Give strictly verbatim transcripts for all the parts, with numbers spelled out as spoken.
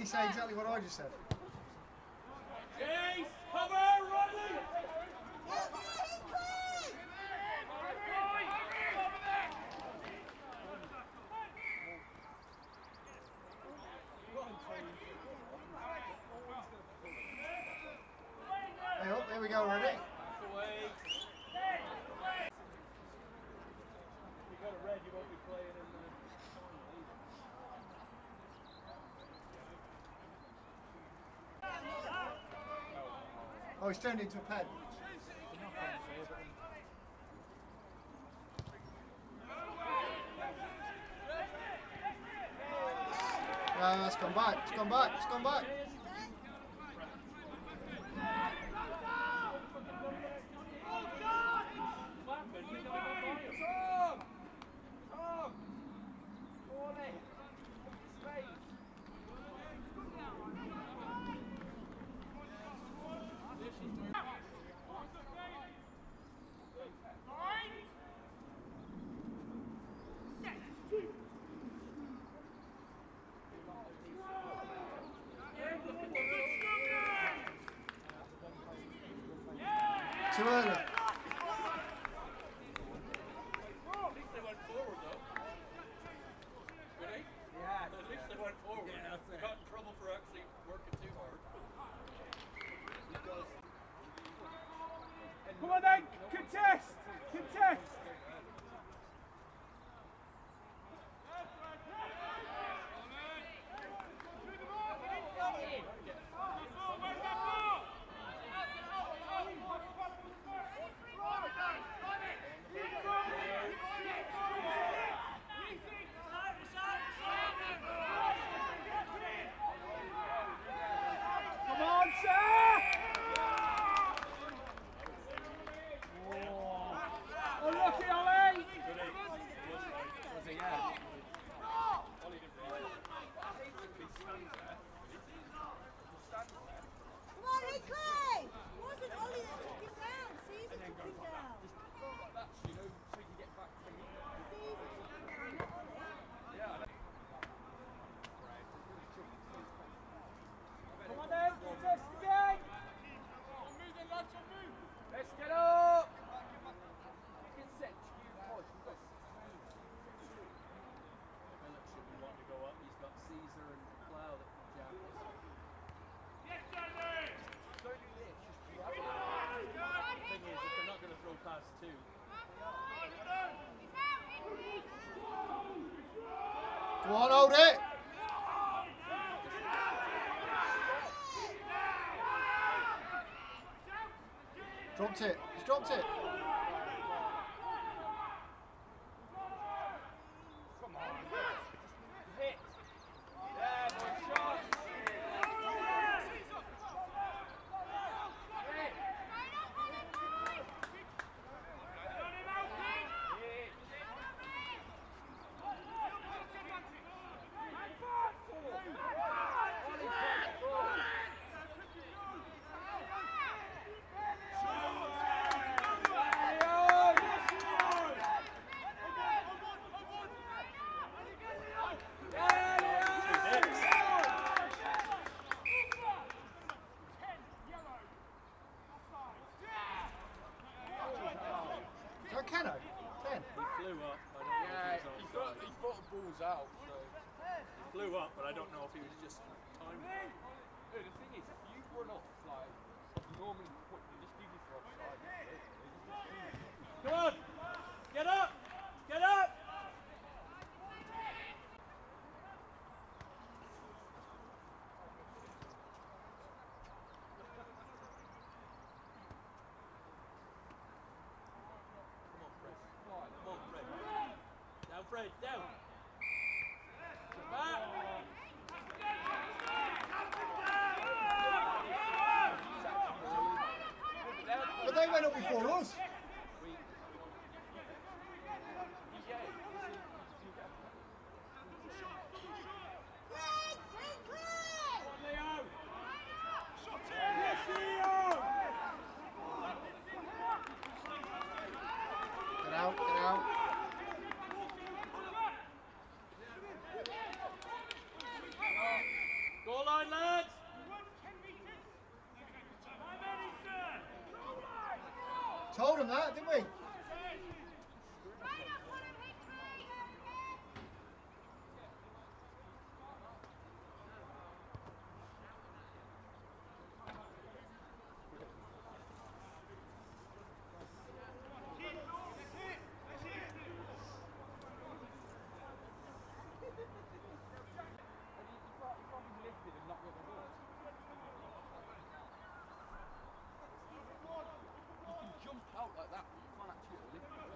he say exactly what I just said? Chase! Cover! Riley! Hey, oh, there we go already. You got a red, you won't be playing in the... Oh, he's turned into a pen. Uh, it's gone back, it's gone back, it's gone back. Too early. At least they went forward though. Ready? Yeah. At least they went forward. Yeah, that's it. Got in trouble for actually working too hard. Come on then! Contest! Contest! Go on, hold it. Dropped it. He's dropped it. Cano? ten? He flew up. I don't know yeah, if he, was he, thought, he thought the ball was out. So he flew up, but I don't know if he was just timed. No, the thing is, if you run off, like, normally what you just do this for offside. Come on! Get up! Get up! Fred, down. Back. But they went up before us. Get out, get out. Goal line Told him that, didn't we? Jump out like that, but you can't actually lift it.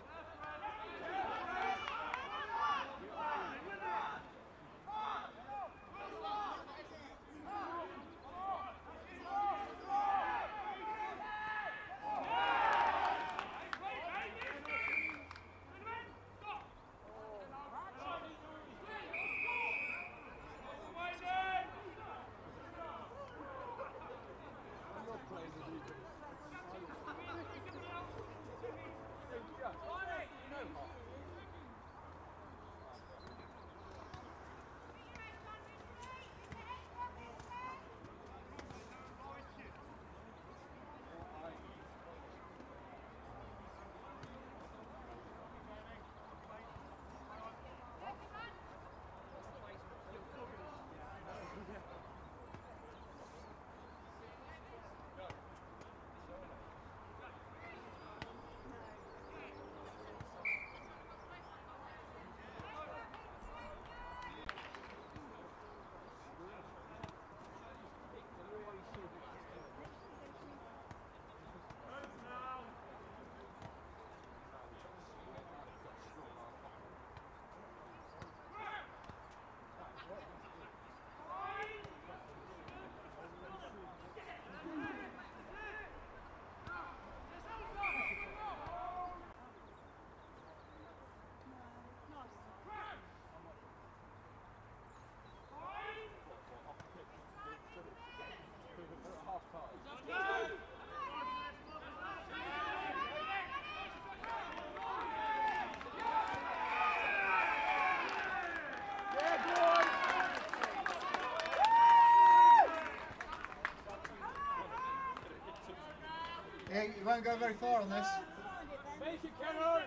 Yeah, you won't go very far on this. Make it, Cameron!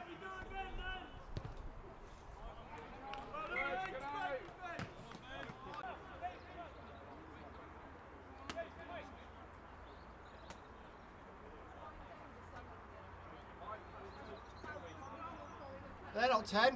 They're not ten.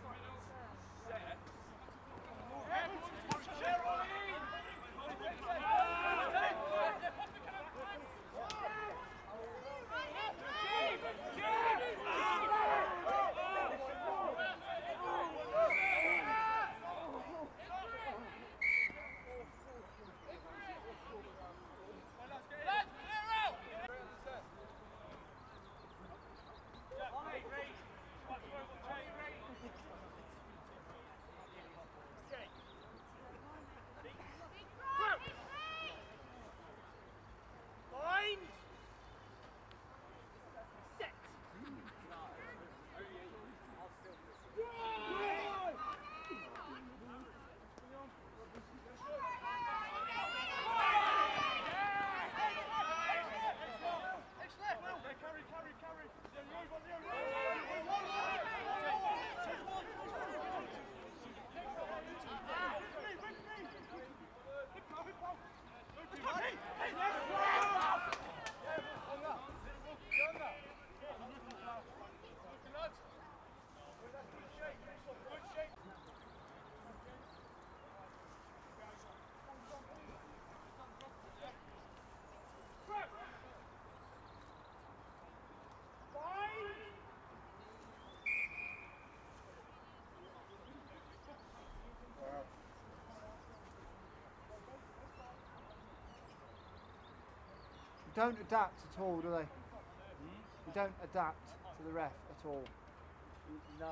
Don't adapt at all, do they? You don't adapt to the ref at all. No.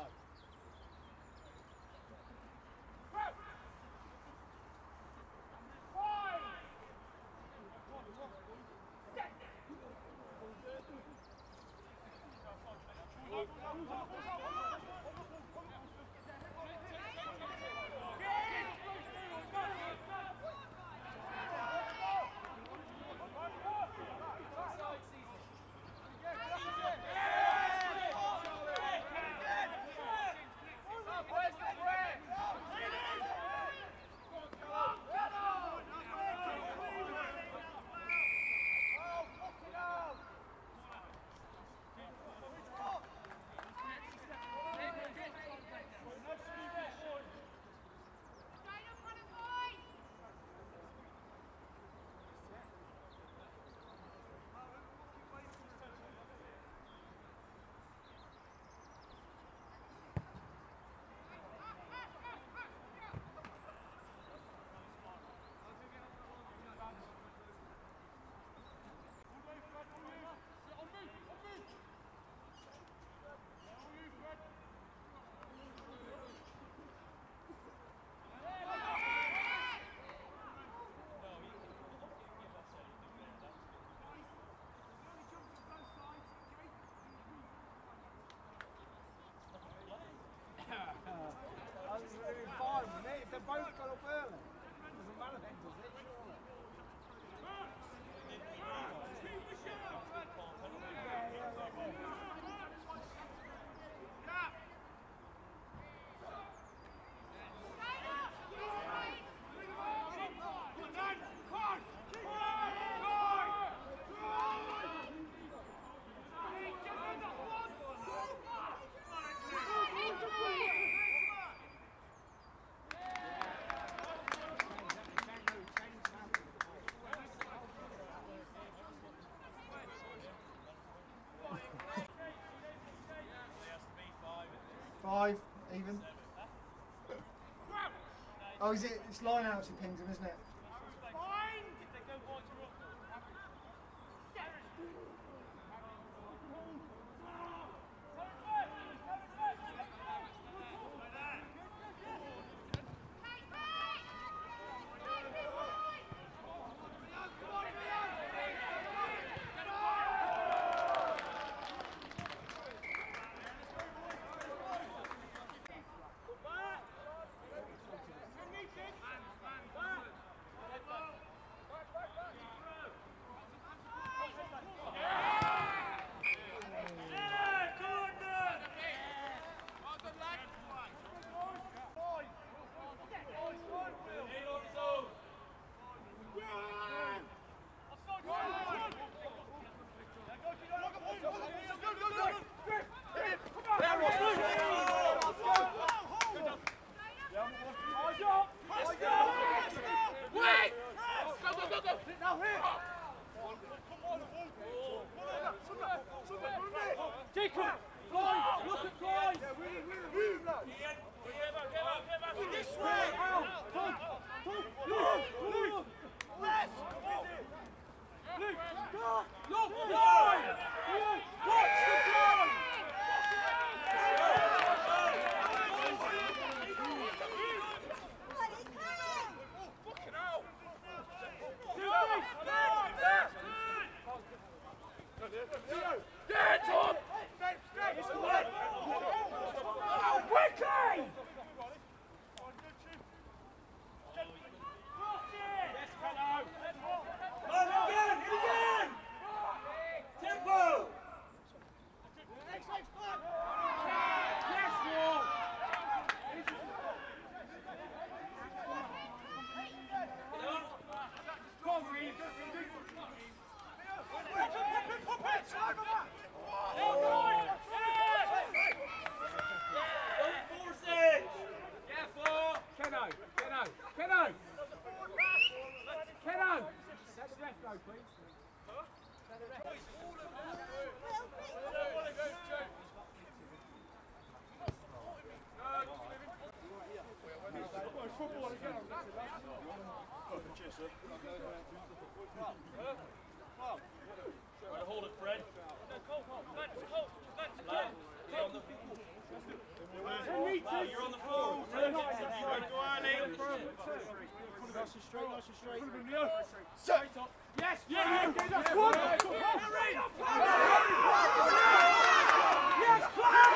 five, even. Oh, is it? It's line outs he pings him, isn't it? Hold it, Fred. You're on the floor. Go on, Ian. Nice and straight, nice and straight. Yes, yeah, that's one. Yes,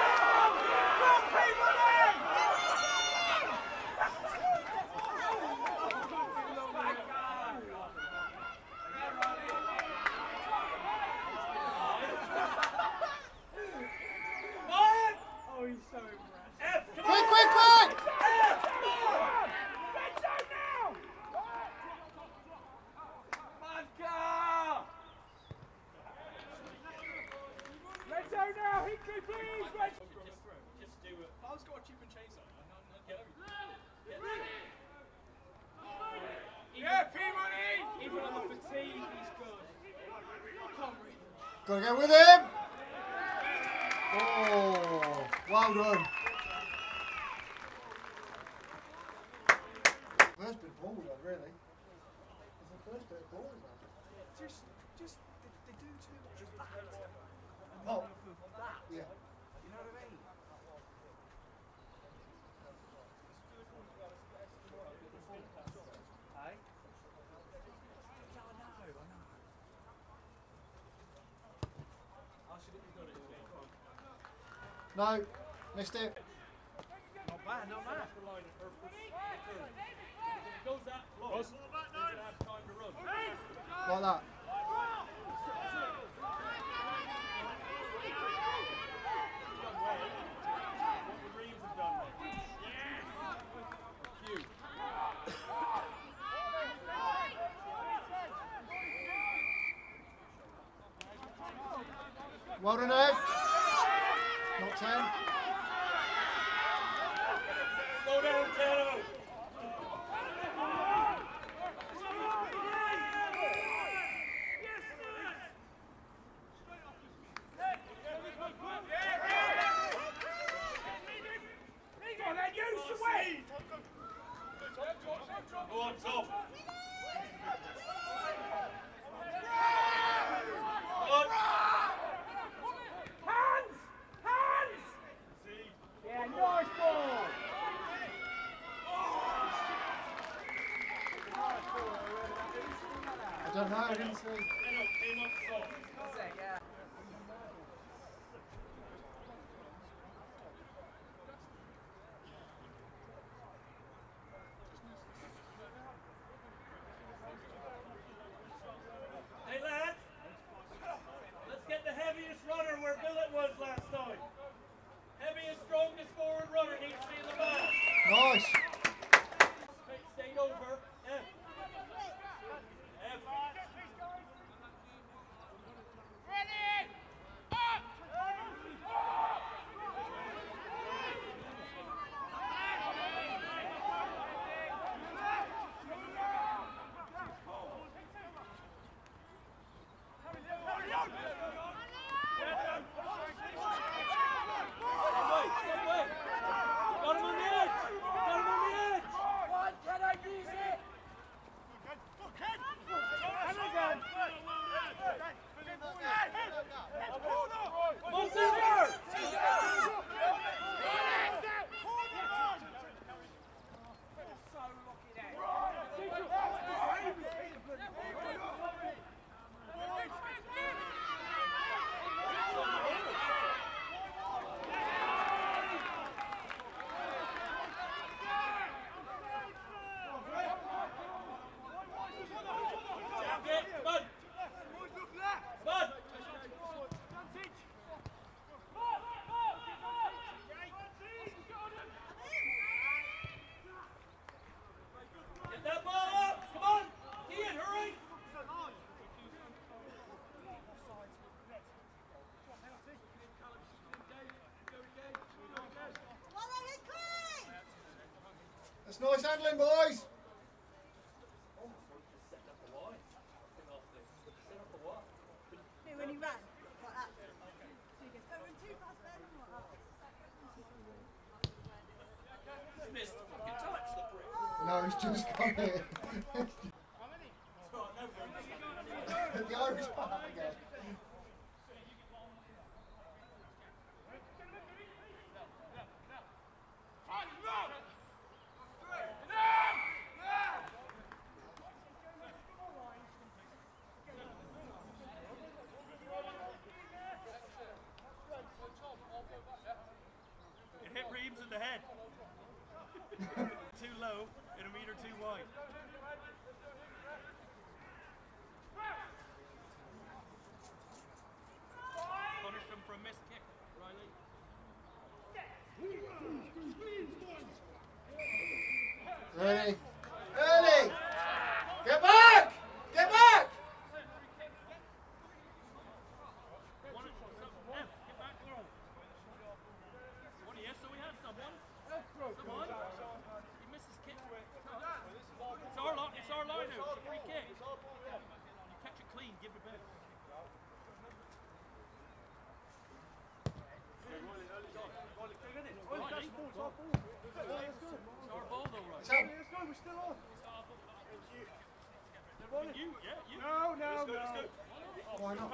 Gotta go with him! Oh, well done. First bit of ball, though, really. It's the first bit of ball, isn't it? Just, just, they, they do too much of that. And Oh. enough of that. Yeah. You know what I mean? Hey? Yeah, I know, I know. No, missed it. Not bad, not bad. Goes that close. Have time to run. Like that. What the Reeves have done. Cute. Well done, Ev. Not ten. Slow down, Tano. don't know, I didn't see. Came up soft. Yeah. Hey lads, let's get the heaviest runner where Billet was last time. Heaviest, strongest forward runner needs to be in the back. Nice. Stay over. F. F. That's nice handling, boys. When he ran, like that. So he goes, don't run too fast, Ben. Like that. Missed the fucking touch, the prick. No, he's just come here. The Irish part again. It hit Reeves in the head. Too low and a metre too wide. Punish him for a missed kick, Riley. Ready? Ready! Get back! Get back! One, some, F, get back, girl. One, yes, so we have someone. Someone. He misses kick. It's our line, it's our line out. It's a free kick. You catch it clean, give it back. It's our ball though, right? It's up. Let's go, we're still on. You, yeah, you. No, no, no. Why not?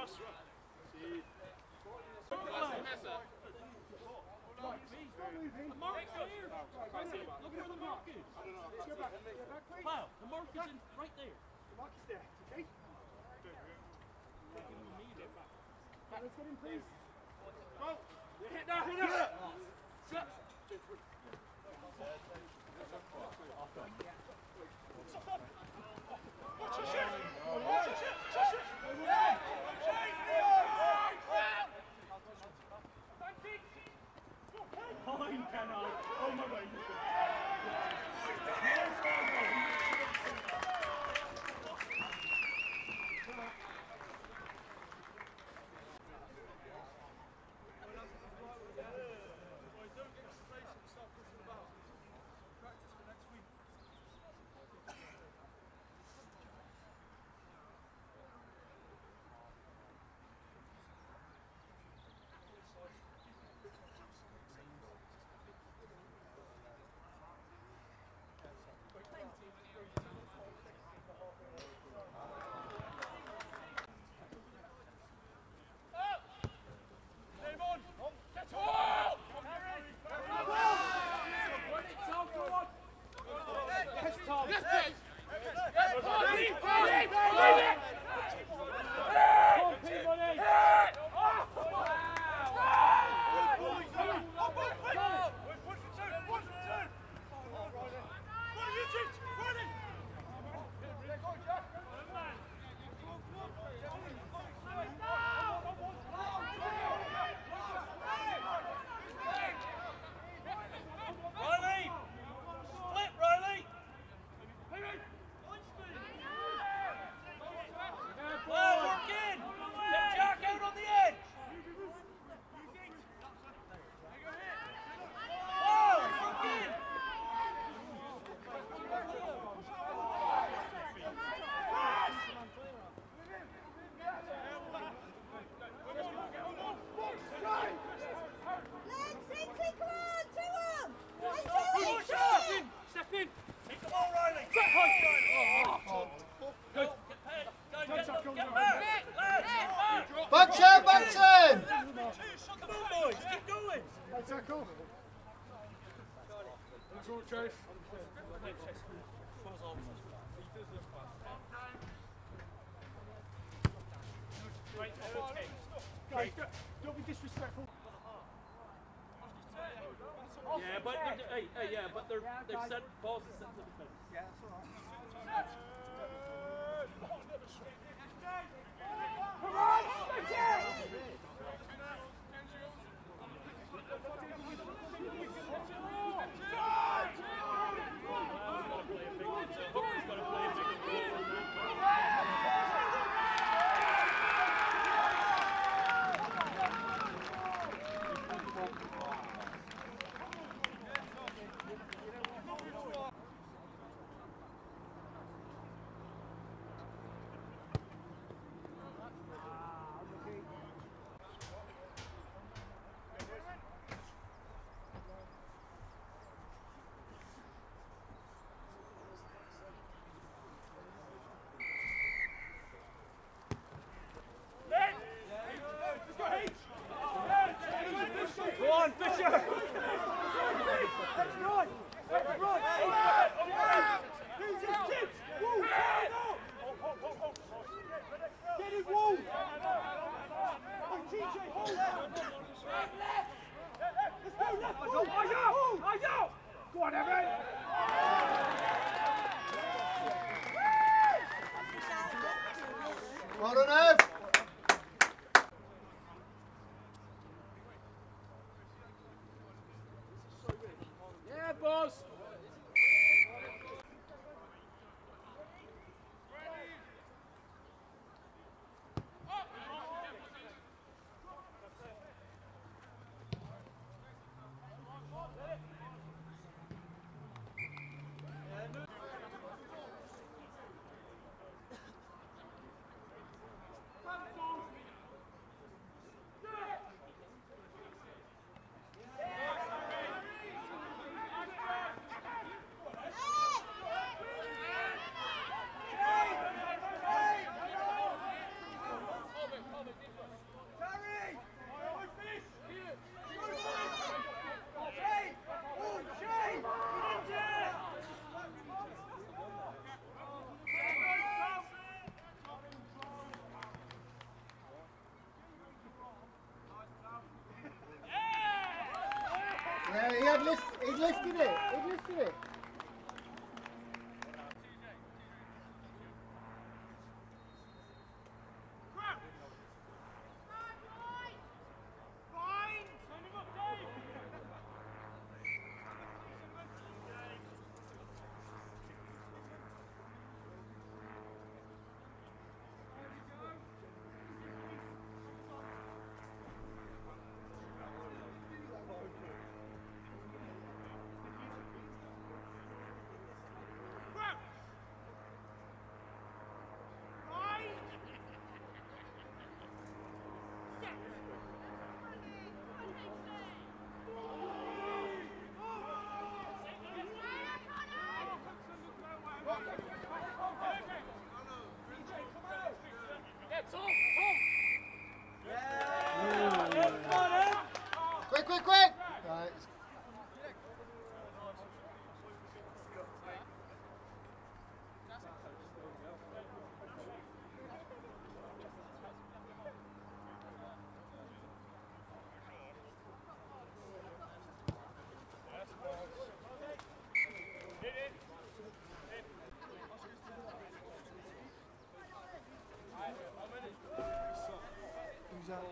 The mark's here. Look where the mark is. Go back, go back, please. Wow, the mark is in right there. The mark is there, okay? Let's get him, please. Go. Hit that, hit that. Shut. Watch your shit. Watch your shit. Watch your Fine, can I? Oh my God. Back ten, back ten! Come on, boys, keep going. Hey, tackle. That's all, Chase. Guys, don't, don't be disrespectful. Yeah, but they're, hey, hey, yeah, but they're they've sent balls and sent to the defense. Yeah, that's alright. Come on, switch it! Go on, Fisher! That's right! That's right! Who's his tips? Woo! Get it, Woo! Oh, T J, hold! Let's go, left! Woo! Eyes out! Eyes out! Go on, Evan! Well done, Ev! Yeah, boss! Yeah, he had lift, he lifted it, he lifted it. Quick, quick, quick! Right. Who's that?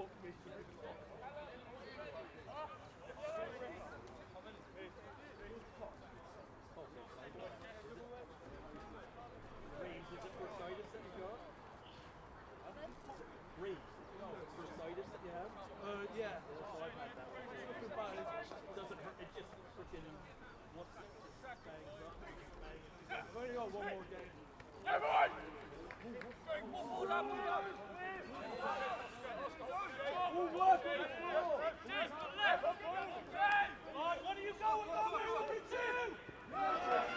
Uh, yeah. Oh, I've had that. Nothing bad. It doesn't hurt. It just freaking wants to bang up. I've only got one more game. Everyone! One more lap. We'll work on the floor! Just to the left. On, what are you going on? We're looking to.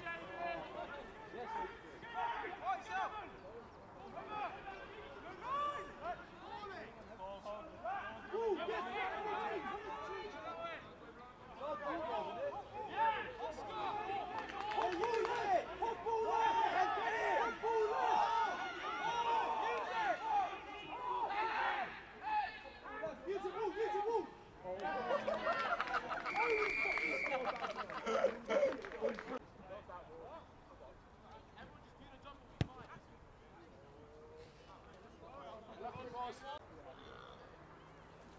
Yes,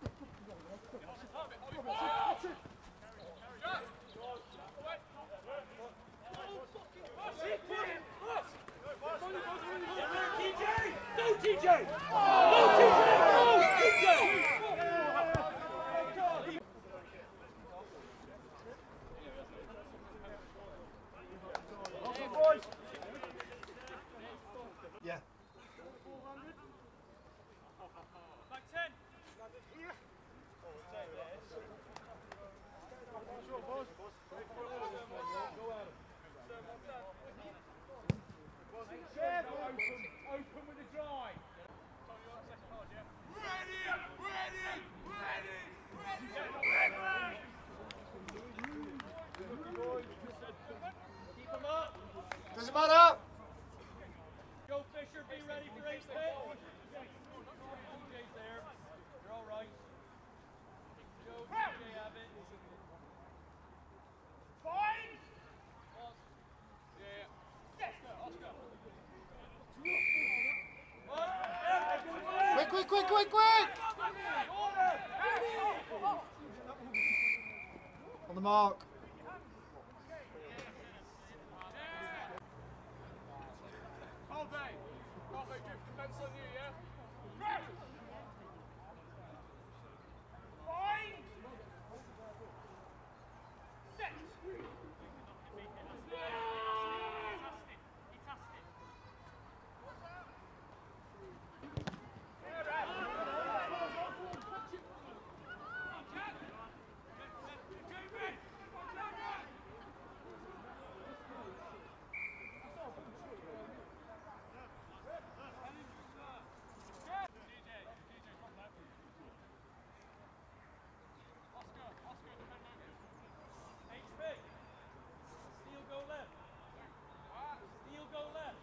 T J! Go T J! Go T J! Go T J! Yeah. Back ten. Open with the drive. Keep him up. Doesn't matter. Joe Fisher, be ready for ace pit. T J's there. You're all right. Joe, T J have it. Fine. Yeah. Quick, quick, quick, quick, quick! On the mark. All day. All day, Jim. Defense on you, yeah? Fine. Set. Steel go left. Steel go left.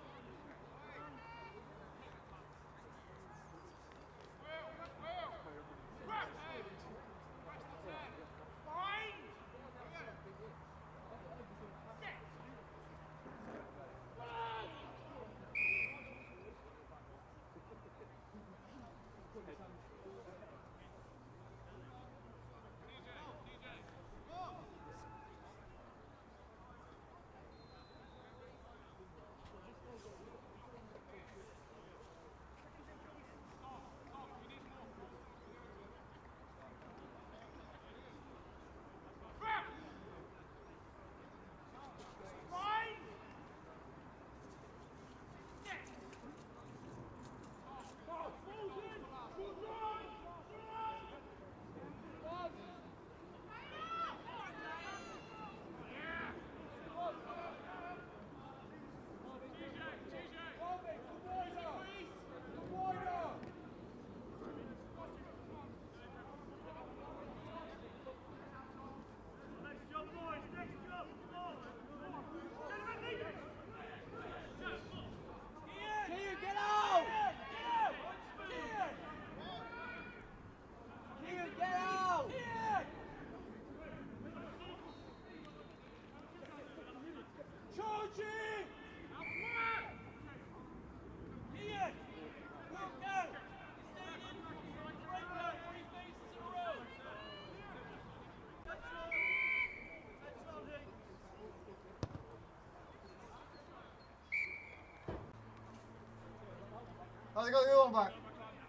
Oh, they got the other one back.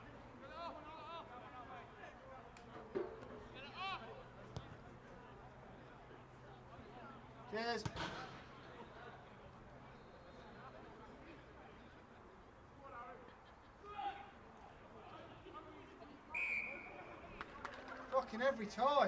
Cheers. Fucking every time.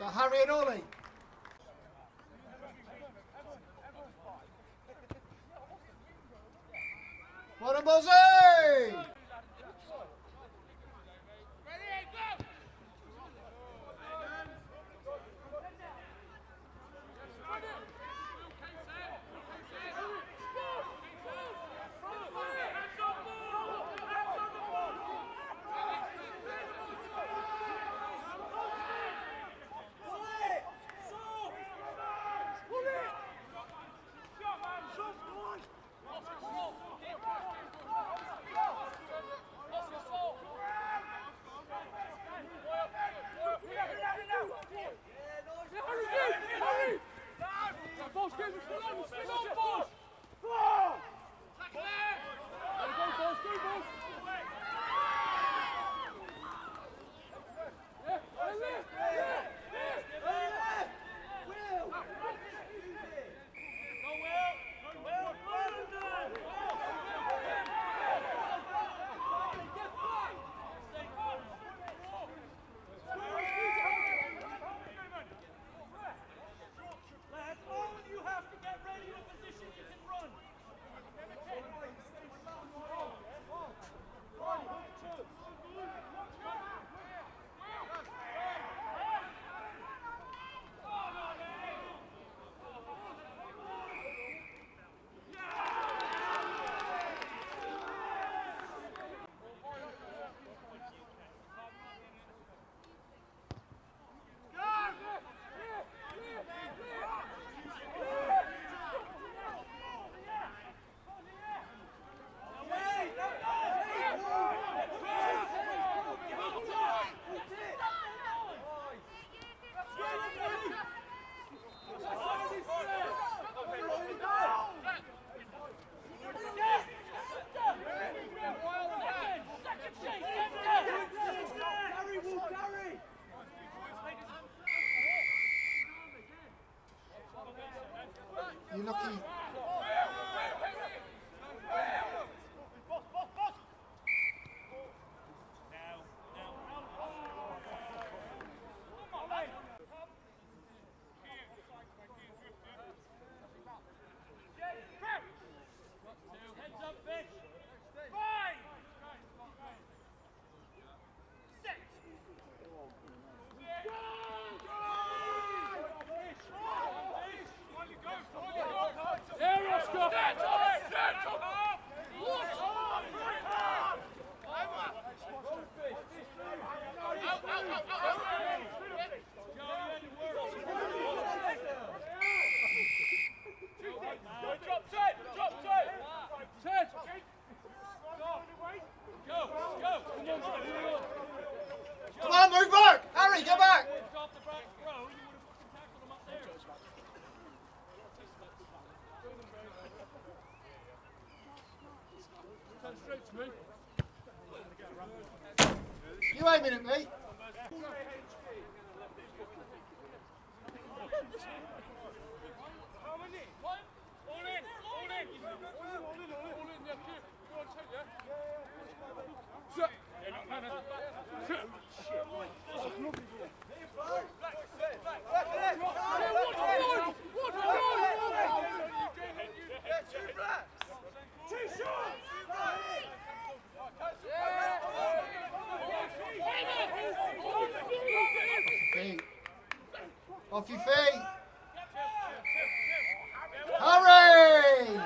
Now Harry and Ollie. Well done, Bozzy! You lucky. Come on, move back! Harry, get back! You aiming at me? Feet. Off your feet. Hurry!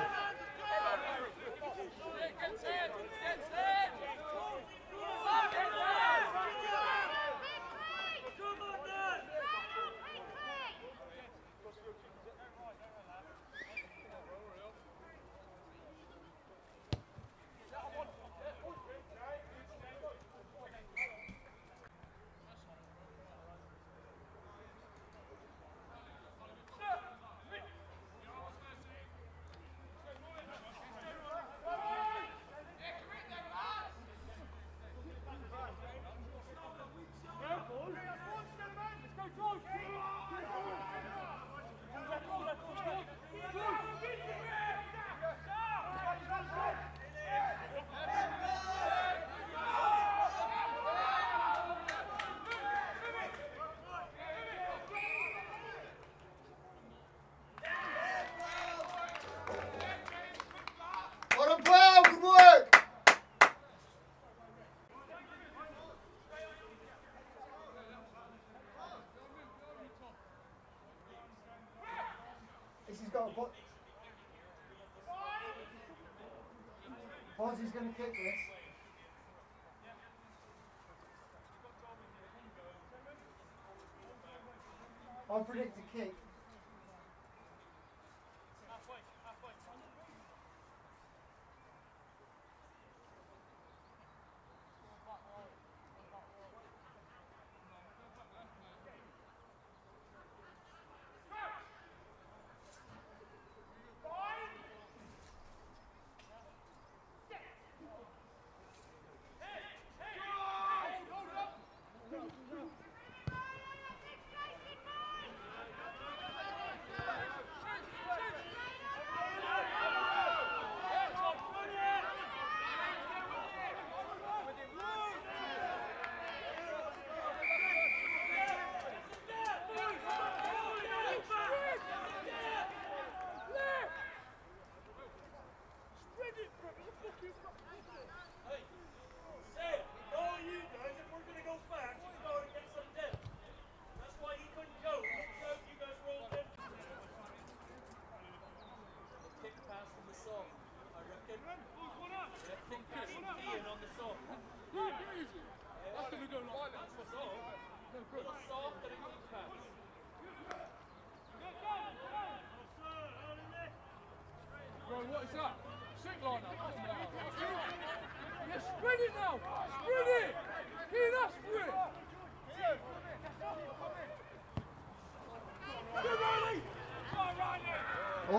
go. But Bozzy's going to kick this. I predict a kick. What is that? Sick line up. Yeah, spread it now. Spread it. Get that spread. Go Riley. Go Riley. Oh!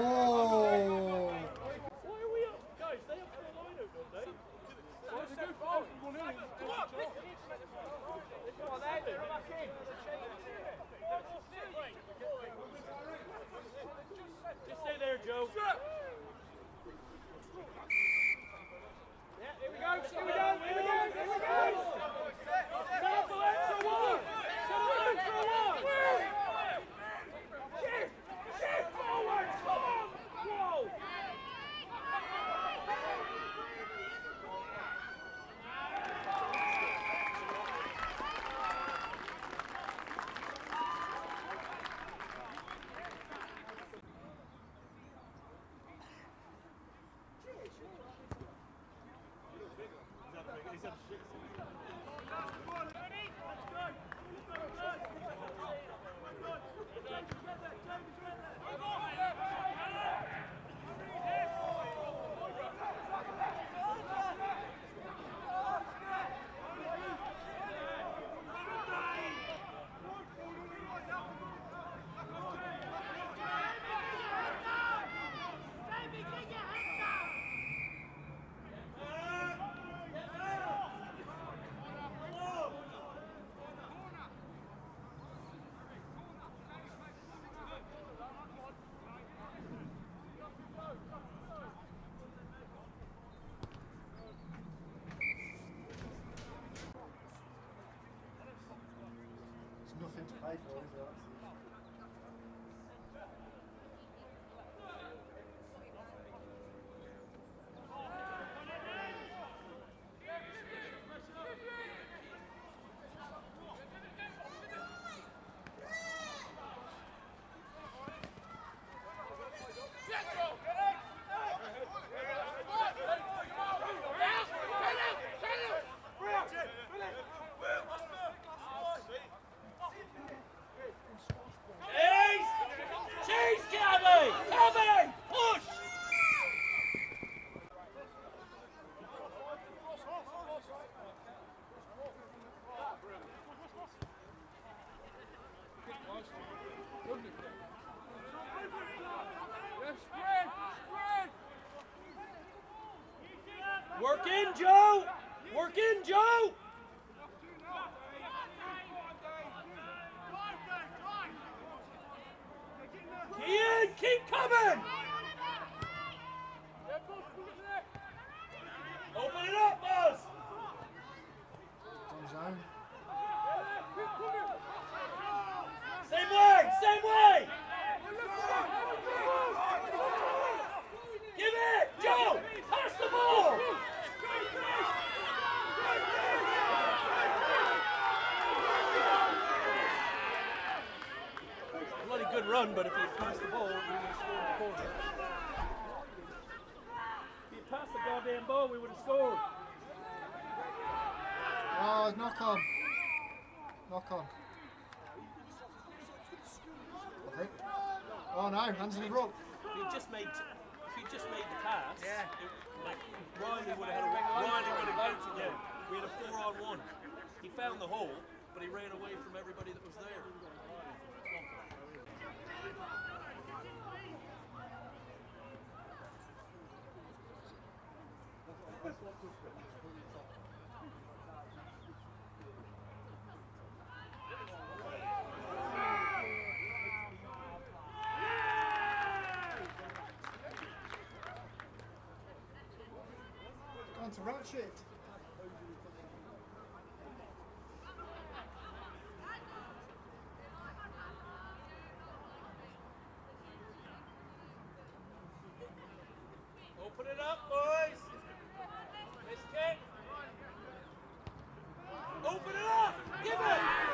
Why are we up? Guys, they have full lineup, don't they? Why did they go for it? Come on, come on. Come on, there, they're back in. Just stay there, Joe. Here we go, here we go, here we go, here we go! Set up for extra one! Set up for extra one! Shift! Shift forward! Come on! Whoa! It's nothing to pay for, is it? Work in, Joe! Work in, Joe! Key in! Keep coming! Open it up, Buzz! On zone. Same way! Same way! Give it! Joe! Pass the ball! Bloody good run, but if he pass the ball, we would have scored the corner. goal, we would have scored. Oh, knock on. Knock on. I think. Oh no, hands in the rope. If you just made, if you just made the pass, Yeah. it, like Riley would have had a Riley would have got it. Yeah, we had a four on one. He found the hole, but he ran away from everybody that was there. On to Ratchet. Open it up, boys. Miss Kate. Open it up. Give it.